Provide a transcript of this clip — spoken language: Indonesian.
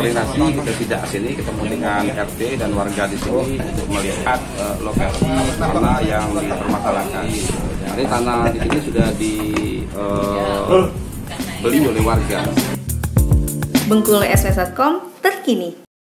koordinasi kita tidak sini ketemu dengan RT dan warga di sini untuk melihat lokasi tanah yang dipermasalahkan. Jadi tanah di sini sudah dibeli oleh warga. Bengkulu SMS.com terkini.